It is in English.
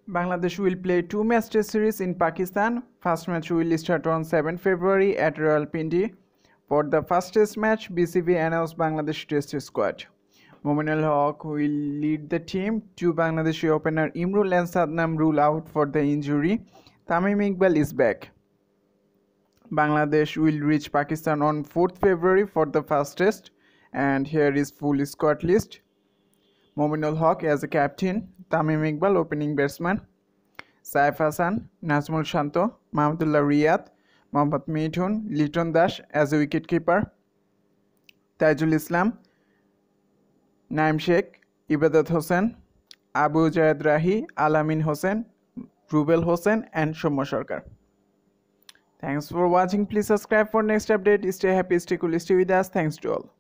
Bangladesh will play two match test series in Pakistan. First match will start on 7 February at Rawalpindi. For the first test match, BCB announced Bangladesh test squad. Mominul Haq will lead the team. Two Bangladeshi opener Imrul and Sadnam rule out for the injury. Tamim Iqbal is back. Bangladesh will reach Pakistan on 4th February for the first test, and here is full squad list. Mominul Haq as a captain, Tamim Iqbal opening batsman, Saif Hassan, Nazmul Shanto, Mahmudullah Riyad, Mohammad Mithun, Liton Dash as a wicketkeeper, Tajul Islam, Naim Sheikh, Ibadat Hossain, Abu Jayed Rahi, Alamin Hossain, Rubel Hossain and Shomya Sarkar. Thanks for watching. Please subscribe for next update. Stay happy, stay cool, stay with us. Thanks to all.